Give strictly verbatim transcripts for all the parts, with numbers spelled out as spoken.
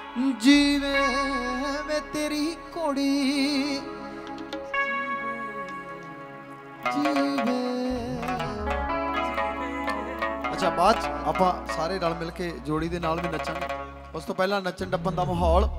जीवे वे तेरी घोड़ी जीवे। अच्छा बाद आपां सारे रल मिल के जोड़ी दे नाल भी नच्चांगे। उस तो पहला नच्चन टप्पन दा माहौल।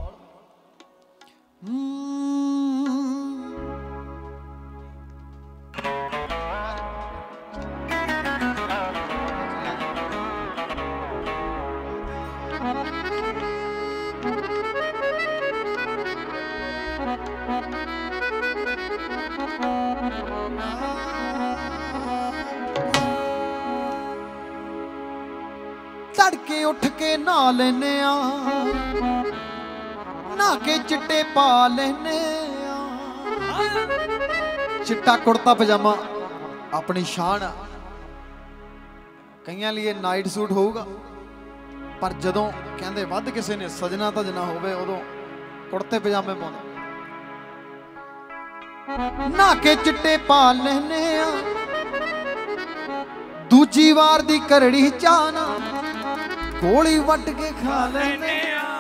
तड़के उठ के नहा लेने नहा के चिट्टे पा लेने चिट्टा कुर्ता पजामा अपनी शान। कईयां लिए नाइट सूट होगा पर जदों कहंदे वध किसी ने सजना धजना होवे उदों कुर्ते पजामे पाउंदे। नहा के चिट्टे पा लेने दूजी वार दी करड़ी चाना गोली वट के खा लेने।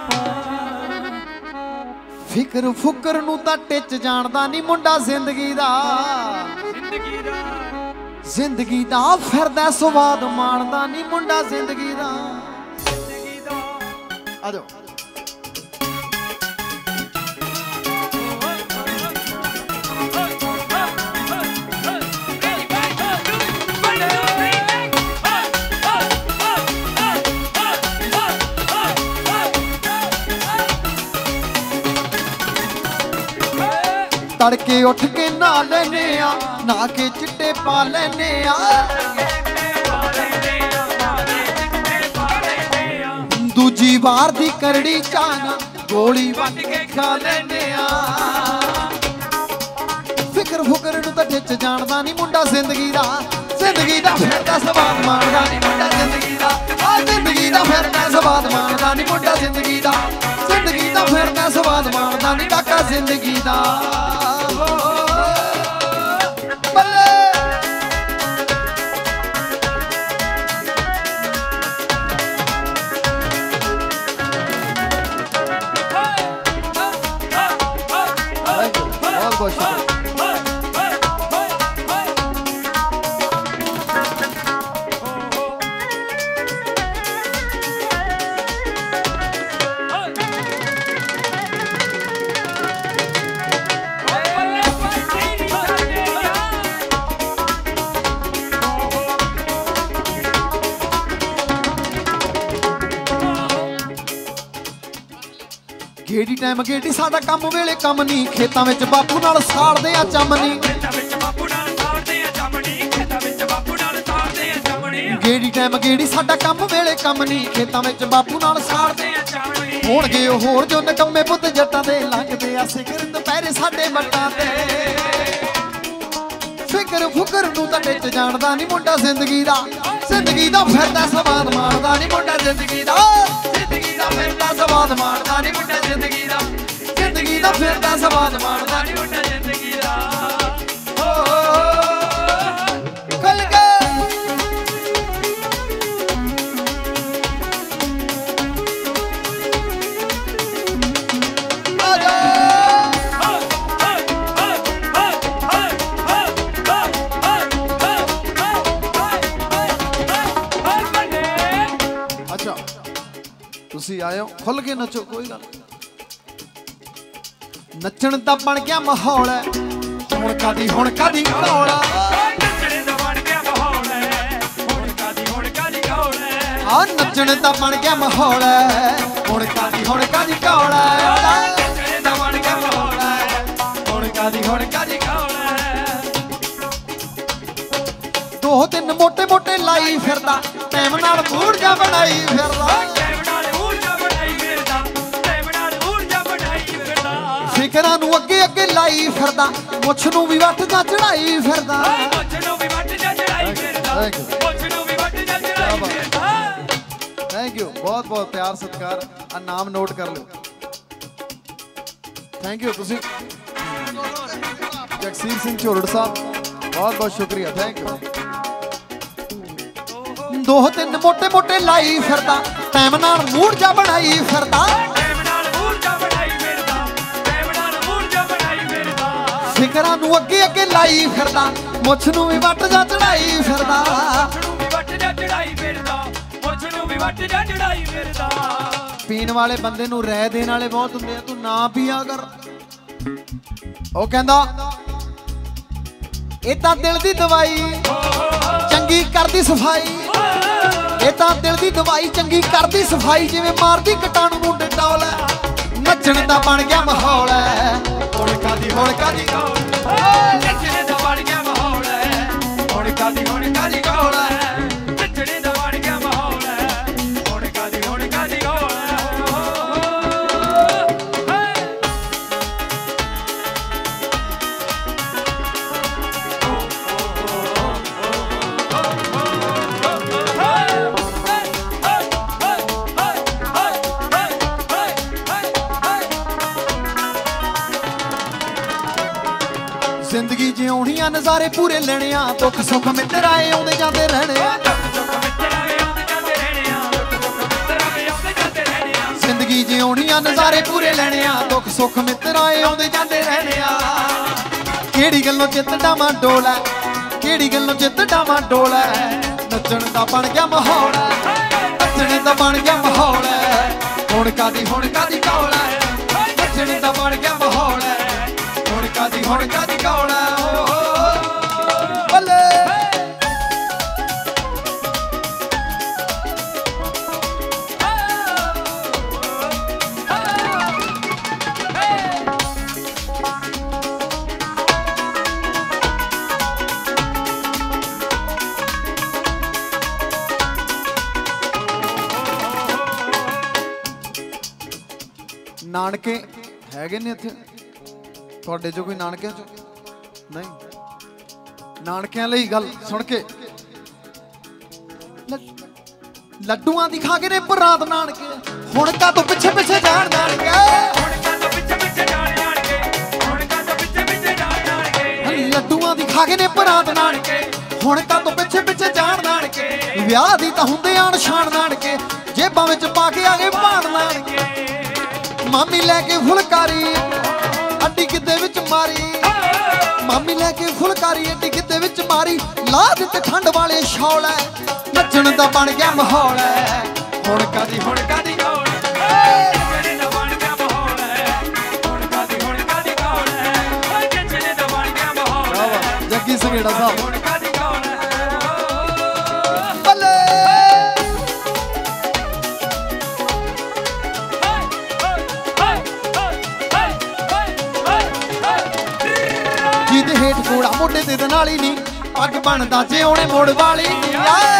फिकर फुकर नूं तां टिच जानदा नहीं मुंडा जिंदगी दा जिंदगी दा फिरदा स्वाद माणदा नहीं मुंडा जिंदगी दा। आ जाओ तड़के उठ के नहा लेने नहा के चिट्टे पा लेने दूजी बार दी करड़ी चाना गोली वट के खा लेने। फिकर फुकर नूं तां टिच जानदा नहीं मुंडा जिंदगी दा जिंदगी दा फिरदा स्वाद माणदा नहीं मुंडा जिंदगी दा आ जिंदगी दा फिरदा स्वाद माणदा नहीं मुंडा जिंदगी दा जिंदगी दा फिरदा स्वाद माणदा नहीं काका जिंदगी दा। गेड़ी टाइम गेड़ी साडा कम वेले कम नहीं खेतां विच बापू नाल साड़दे आ चमनी। गेड़ी टाइम गेड़ी साडा कम वेले कम नहीं खेतां विच बापू नाल साड़दे आ चमनी। होणगे होर जो नकम्मे पुੱਤ जट्टां दे लंघदे आ सिखर दुपहरे साडे मट्टां ते। फिकर फुकर नूं तां टिच जानदा नहीं मुंडा जिंदगी दा जिंदगी दा फिरदा स्वाद माणदा नहीं मुंडा जिंदगी दा जिंदगी दा फिरदा स्वाद माणदा नहीं मुंडा जिंदगी दा जिंदगी दा फिरदा स्वाद माणदा नहीं मुंडा जिंदगी दा। खुल के तुसी आए हो खुल के नचो कोई गल नचण दा बन गया माहौल है हुण कादी हुण कादी घोल नचण दा बन गया माहौल है हुण कादी हुण कादी घोल आ नचण दा बन गया माहौल है हुण कादी हुण कादी घोल नचण दा बन गया माहौल है हुण कादी हुण कादी घोल। दो दिन मोटे मोटे लाई फिरदा टाइम नाल मूड जा बनाई फिरदा फिकरां नूं अगे अगे लाई फिरदा मुछ नूं भी वट जा चढ़ाई फिरदा। थैंक यू बहुत बहुत प्यार सत्कार आ नाम नोट कर लो। थैंक यू तुसी जगसीर सिंह झोरड़ साहब बहुत बहुत शुक्रिया थैंक यू। दो तीन मोटे मोटे लाई फिरदा टाइम नाल मूड जा बनाई फिरदा ਫਿਕਰਾਂ ਨੂੰ ਅੱਗੇ ਅੱਗੇ ਲਾਈ ਫਿਰਦਾ ਮੁੱਛ ਨੂੰ ਵੀ ਵੱਟ ਜਾ ਚੜਾਈ ਫਿਰਦਾ ਪੀਣ ਵਾਲੇ ਬੰਦੇ ਨੂੰ ਰਹਿ ਦੇਣ ਵਾਲੇ ਬਹੁਤ ਹੁੰਦੇ ਆ ਤੂੰ ਨਾ ਪੀਆ ਕਰ ਉਹ ਕਹਿੰਦਾ ਇਹ ਤਾਂ ਦਿਲ ਦੀ ਦਵਾਈ ਚੰਗੀ ਕਰਦੀ ਸਫਾਈ ਇਹ ਤਾਂ ਦਿਲ ਦੀ ਦਵਾਈ ਚੰਗੀ ਕਰਦੀ ਸਫਾਈ ਜਿਵੇਂ ਮਾਰਦੀ ਕਟਾਣੂ ਨੂੰ ਡਟੋਲ ਨੱਚਣ ਦਾ ਬਣ ਗਿਆ ਮਾਹੌਲ ਹੁਣ ਕਾਦੀ ਹੁਣ ਕਾਦੀ ਨੱਚਣ ਦਾ ਬਣ ਗਿਆ ਮਾਹੌਲ ਹੁਣ ਕਾਦੀ ਹੁਣ ਕਾਦੀ ਗੌਲ ਨੱਚਣ ਦਾ ਬਣ ਗਿਆ ਮਾਹੌਲ ਹੁਣ ਕਾਦੀ ਹੁਣ ਕਾਦੀ ਗੌਲ ਜ਼ਿੰਦਗੀ ਜਿਉਣੀ ਆ ਨਜ਼ਾਰੇ ਪੂਰੇ ਲੈਣੇ ਆ ਦੁੱਖ ਸੁੱਖ ਮਿੱਤਰ ਆਏ ਆਉਂਦੇ ਜਾਂਦੇ ਰਹਿਣੇ ਆ ਜ਼ਿੰਦਗੀ ਜਿਉਣੀ ਆ ਨਜ਼ਾਰੇ ਪੂਰੇ ਲੈਣੇ ਆ ਦੁੱਖ ਸੁੱਖ ਮਿੱਤਰ ਆਏ ਆਉਂਦੇ ਜਾਂਦੇ ਰਹਿਣੇ ਆ ਕਿਹੜੀ ਗੱਲੋਂ ਚਿੱਤ ਡਾਵਾਂ ਡੋਲ ਐ ਕਿਹੜੀ ਗੱਲੋਂ ਚਿੱਤ ਡਾਵਾਂ ਡੋਲ ਐ ਨੱਚਣ ਦਾ ਬਣ ਗਿਆ ਮਾਹੌਲ ਨੱਚਣ ਦਾ ਬਣ ਗਿਆ ਮਾਹੌਲ ਹੁਣ ਕਾਦੀ ਹੁਣ ਕਾਦੀ ਕੌਲ ਨੱਚਣ ਦਾ ਬਣ ਗਿਆ ਮਾਹੌਲ ਹੁਣ ਕਾਦੀ ਹੁਣ ਕਾਦੀ ਕੌਲ ਬੱਲੇ ਨਾਨਕੇ ਹੈਗੇ ਨੇ ਇੱਥੇ ਤੁਹਾਡੇ ਚੋਂ ਕੋਈ ਨਾਨਕਿਆਂ ਚੋਂ ਨਹੀਂ ਨਾਨਕਿਆਂ ਲਈ ਗੱਲ ਸੁਣ ਕੇ ਲੱਡੂਆਂ ਦੀ ਖਾ ਕੇ ਨੇ ਪਰਾਤ ਨਾਨਕੇ ਹੁਣ ਕਾ ਤੋਂ ਪਿੱਛੇ ਪਿੱਛੇ ਜਾਣ ਨਾਨਕੇ ਹੁਣ ਕਾ ਤੋਂ ਪਿੱਛੇ ਪਿੱਛੇ ਜਾਣ ਨਾਨਕੇ ਹੁਣ ਕਾ ਤੋਂ ਪਿੱਛੇ ਪਿੱਛੇ ਜਾਣ ਨਾਨਕੇ ਲੱਡੂਆਂ ਦੀ ਖਾ ਕੇ ਨੇ ਪਰਾਤ ਨਾਨਕੇ ਹੁਣ ਕਾ ਤੋਂ ਪਿੱਛੇ ਪਿੱਛੇ ਜਾਣ ਨਾਨਕੇ ਵਿਆਹ ਦੀ ਤਾਂ ਹੁੰਦੇ ਆਣ ਸ਼ਾਨ ਨਾਨਕੇ ਜੇਬਾਂ ਵਿੱਚ ਪਾ ਕੇ ਆ ਗਏ ਭਾਣ ਨਾਨਕੇ ਮਾਮੀ ਲੈ ਕੇ ਫੁਲਕਾਰੀ ਅੱਡੀ ਕਿੱਦੇ ਵਿੱਚ ਮਾਰੀ ਮਾਮੀ ਲੈ ਕੇ ਫੁਲਕਾਰੀ ਅੱਡੀ ਕਿੱਦੇ ਵਿੱਚ ਮਾਰੀ ਲਾ ਦਿੱਤੇ ਠੰਡ ਵਾਲੇ ਸ਼ੌਲ ਨੱਚਣ ਦਾ ਬਣ ਗਿਆ ਮਾਹੌਲ ਹੁਣ ਕਾਦੀ ਹੁਣ ਕਾਦੀ ਗੌਲ ਨੱਚਣ ਦਾ ਬਣ ਗਿਆ ਮਾਹੌਲ ਹੁਣ ਕਾਦੀ ਹੁਣ ਕਾਦੀ ਗੌਲ ਨੱਚਣ ਦਾ ਬਣ ਗਿਆ ਮਾਹੌਲ ਜੱਗੀ ਸੰਘੇੜਾ ਸਾਹਿਬ ਹੁਣ ਕਾਦੀ ਗੌਲ ਬੱਲੇ ਜਿਹਦੇ ਹੇਠ ਕੋੜਾ ਮੋਢੇ ਤੇ ਨਾਲੀ ਨੀ ਪੱਗ ਬਣਦਾ ਜੇ ਉਹਨੇ ਮੋੜ ਵਾਲੀ ਨੀ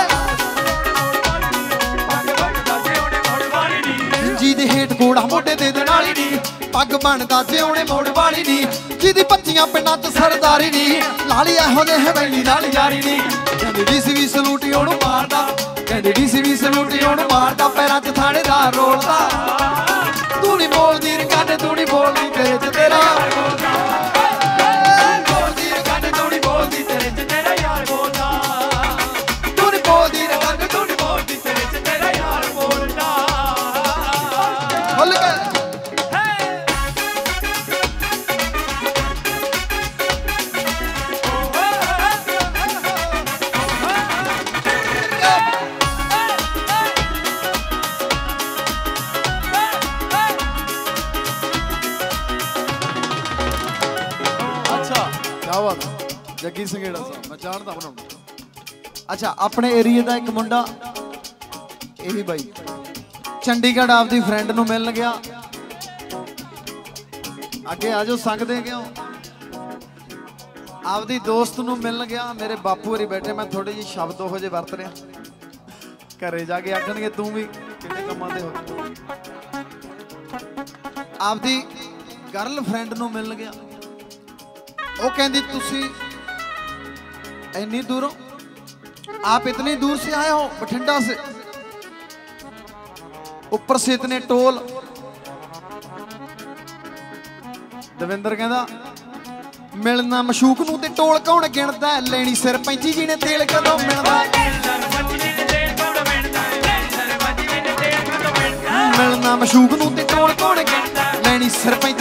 ਜਿਹਦੇ ਹੇਠ ਕੋੜਾ ਮੋਢੇ ਤੇ ਨਾਲੀ ਨੀ ਪੱਗ ਬਣਦਾ ਜੇ ਉਹਨੇ ਮੋੜ ਵਾਲੀ ਨੀ ਜਿਹਦੀ ਪੱਚੀਆਂ ਪਿੰਡਾਂ ਚ ਸਰਦਾਰੀ ਨੀ ਲਾਲੀ ਇਹੋ ਜਿਹੇ ਹਵੇਲੀ ਨਾਲ ਯਾਰੀ ਨੀ ਕਹਿੰਦੇ ਡੀਸੀ ਵੀ ਸਲੂਟੀ ਉਹਨੂੰ ਮਾਰਦਾ ਕਹਿੰਦੇ ਡੀਸੀ ਵੀ ਸਲੂਟੀ ਉਹਨੂੰ ਮਾਰਦਾ ਪੈਰਾਂ ਚ ਥਾਣੇਦਾਰ ਰੋਲਦਾ ਤੂੰ ਨੀ ਬੋਲਦੀ ਰਕਾਨੇ ਤੂੰ ਨੀ ਬੋਲਦੀ ਤੇਰੇ ਚ ਤੇਰਾ जग्गी संघेड़ा साहब मैं जानता हूं। अच्छा अपने एरिए का एक मुंडा यही भाई चंडीगढ़ आपकी फ्रेंड नूं मिलन गया अगे आ जाओ संग दे गया आपदी दोस्त नूं मिलन गया मेरे बापू हरी बैठे मैं थोड़े जी शब्द ओहो जे वरत रहा घरे जाके आखणगे तू भी किहड़े कम्मां दे हो आपदी गर्ल फ्रेंड नूं मिलन गया वो कहती तुसी इतनी दूरों आप इतनी दूर से आए हो बठिंडा से ऊपर से इतने टोल दविंदर कहता मिलना मशूक नूं ते टोल कौन गिणदा लेनी सिर पैंची जी ने तेल कदों मिलदा मिलना मशूक नूं ते टोल कौन गिणदा लेनी सिर पैंची